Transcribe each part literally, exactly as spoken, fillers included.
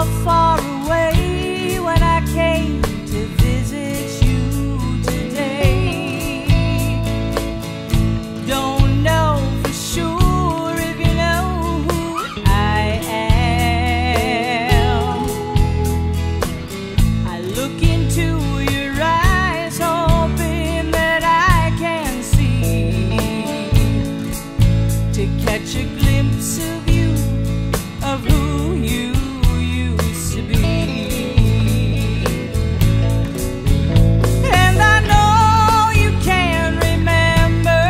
so far away when I came to visit you today. Don't know for sure if you know who I am. I look into your eyes hoping that I can see, to catch a glimpse of you, of who you used to be. And I know you can remember,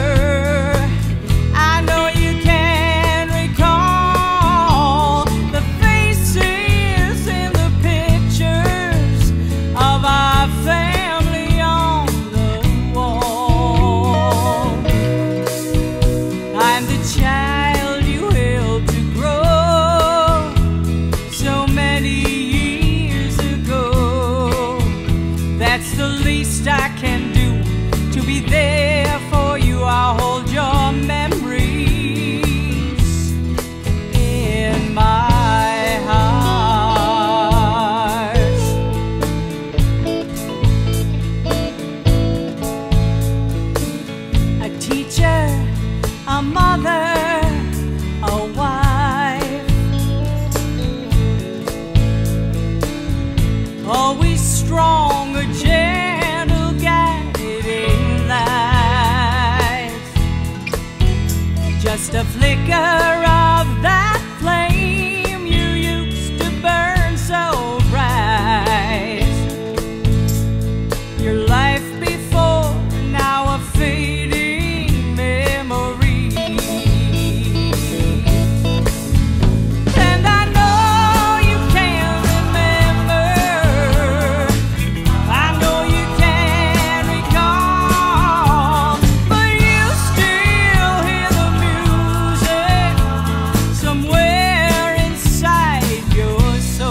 I know you can recall the faces in the pictures of our family on the wall. I'm the child you held to grow so many years ago. That's the least I can do, to be there for you. I'll hold your memories in my heart. A teacher, a mother, a wife, always strong, a gentle guiding light. Just a flicker of that flame you used to burn so bright. Your life before, now a fading memory. And I know you can remember, I know you can recall, but you still hear the music somewhere inside your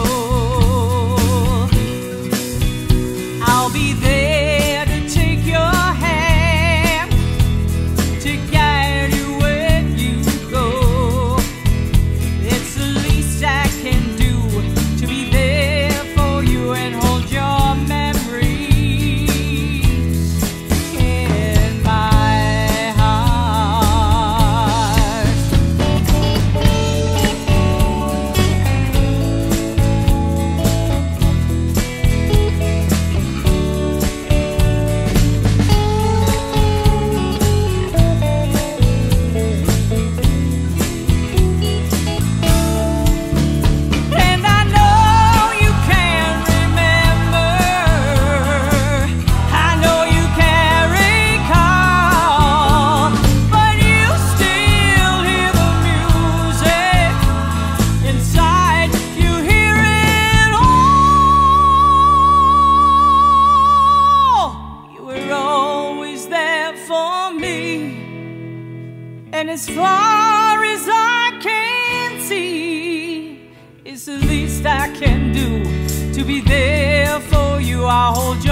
soul. I'll be there to take your hand, to guide you when you go. It's the least I can do, to be there for you and hold your memories in my heart. And I know you can remember, I know you can recall, but you still hear the music inside. You hear it all. You were always there for me, and as far as I can see, it's the least I can do, to be there for you. I'll hold your